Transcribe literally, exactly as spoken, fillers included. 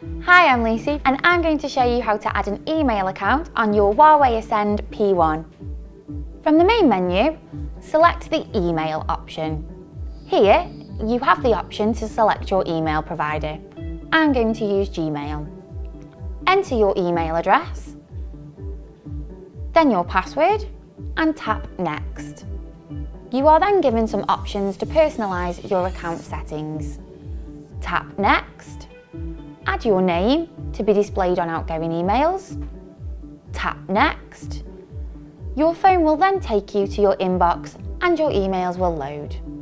Hi, I'm Lucy and I'm going to show you how to add an email account on your Huawei Ascend P one. From the main menu, select the email option. Here, you have the option to select your email provider. I'm going to use Gmail. Enter your email address, then your password, and tap Next. You are then given some options to personalise your account settings. Tap Next, add your name to be displayed on outgoing emails. Tap Next. Your phone will then take you to your inbox and your emails will load.